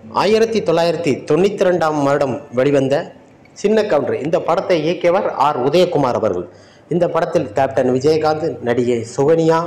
1992ஆம் வருடம் வெளிவந்த சின்ன கவுண்டர் இந்த படத்தை இயக்கியவர் ஆர் உதயகுமார் அவர்கள். இந்த படத்தில் கேப்டன் விஜயகாந்த், நடிகை சுகன்யா,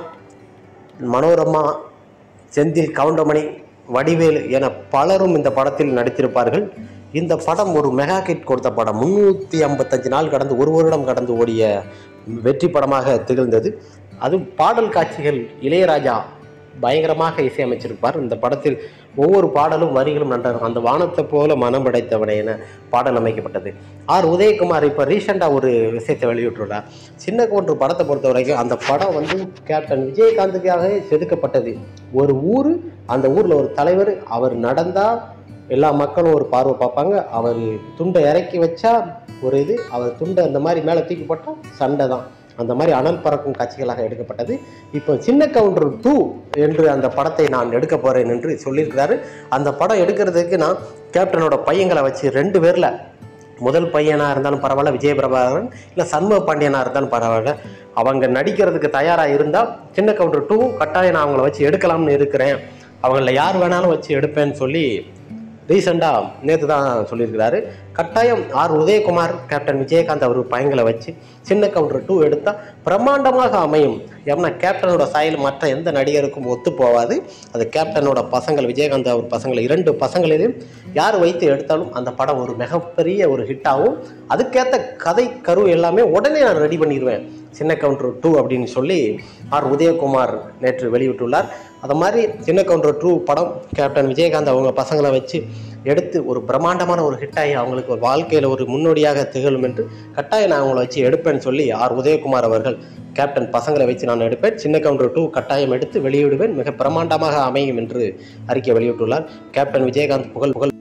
மனோரமா, செந்தில் கவுண்டமணி, வடிவேலு என பலரும் இந்த படத்தில் நடித்திருப்பார்கள். இந்த படம் ஒரு மெகா ஹிட் கொடுத்த படம். 355 நாள் கடந்து, ஒரு வருடம் கடந்து ஓடிய வெற்றி படமாக திகழ்ந்தது. அதுவும் பாடல் காட்சிகள் இளையராஜா பயங்கரமாக இசையமைச்சிருப்பார். இந்த படத்தில் ஒவ்வொரு பாடலும் வரிகளும் நன்றாக, அந்த வானத்தை போல மனம் படைத்தவனே என பாடல் அமைக்கப்பட்டது. ஆர் உதயகுமார் இப்போ ரீசெண்டாக ஒரு விஷயத்தை வெளியிட்டுள்ளார். சின்ன கவுண்டர் படத்தை பொறுத்த வரைக்கும் அந்த படம் கேப்டன் விஜயகாந்துக்காக செதுக்கப்பட்டது. ஒரு ஊர், அந்த ஊரில் ஒரு தலைவர், அவர் நடந்தால் எல்லா மக்களும் ஒரு பார்வை பார்ப்பாங்க. அவர் துண்டை இறக்கி வச்சா ஒரு இது, அவர் துண்டை அந்த மாதிரி மேலே தூக்கி போட்டால் சண்டை தான். அந்த மாதிரி அனல் பறக்கும் காட்சிகளாக எடுக்கப்பட்டது. இப்போ சின்ன கவுண்டர் 2 என்று அந்த படத்தை நான் எடுக்க போகிறேன் என்று சொல்லியிருக்கிறாரு. அந்த படம் எடுக்கிறதுக்கு நான் கேப்டனோட பையங்களை வச்சு 2 பேரில், முதல் பையனாக இருந்தாலும் பரவாயில்ல, விஜயபிரபாகரன், இல்லை சண்முக பாண்டியனாக இருந்தாலும் பரவாயில்ல, அவங்க நடிக்கிறதுக்கு தயாராக இருந்தால் சின்ன கவுண்டர் 2 கட்டாயம் நான் அவங்கள வச்சு எடுக்கலாம்னு இருக்கிறேன், அவங்கள யார் வேணாலும் வச்சு எடுப்பேன்னு சொல்லி ரீசெண்டாக நேற்று தான் சொல்லியிருக்கிறாரு. கட்டாயம் ஆர் உதயகுமார் கேப்டன் விஜயகாந்த் அவர் பையங்களை வச்சு சின்ன கவுண்டர் 2 எடுத்தால் பிரம்மாண்டமாக அமையும். ஏன்னா கேப்டனோட சாயல் மற்ற எந்த நடிகருக்கும் ஒத்து போகாது. அது கேப்டனோட பசங்கள், விஜயகாந்த் அவர் பசங்களை 2 பசங்களிலும் யார் வைத்து எடுத்தாலும் அந்த படம் ஒரு மிகப்பெரிய ஒரு ஹிட்டாகும். அதுக்கேற்ற கதை கரு எல்லாமே உடனே நான் ரெடி பண்ணிடுவேன் சின்ன கவுண்டர் 2 அப்படின்னு சொல்லி ஆர் உதயகுமார் நேற்று வெளியிட்டுள்ளார். அது மாதிரி சின்ன கவுண்டர் 2 படம் கேப்டன் விஜயகாந்த் அவங்க பசங்களை வச்சு எடுத்து ஒரு பிரம்மாண்டமான ஒரு ஹிட்டாகி அவங்களுக்கு ஒரு வாழ்க்கையில் ஒரு முன்னோடியாக திகழும் என்று கட்டாயம் நான் அவங்கள வச்சு எடுப்பேன்னு சொல்லி ஆர் உதயகுமார் அவர்கள் கேப்டன் பசங்களை வச்சு நான் எடுப்பேன், சின்ன கவுண்டர் 2 கட்டாயம் எடுத்து வெளியிடுவேன், மிக பிரம்மாண்டமாக அமையும் என்று அறிக்கை வெளியிட்டுள்ளார். கேப்டன் விஜயகாந்த் புகழ்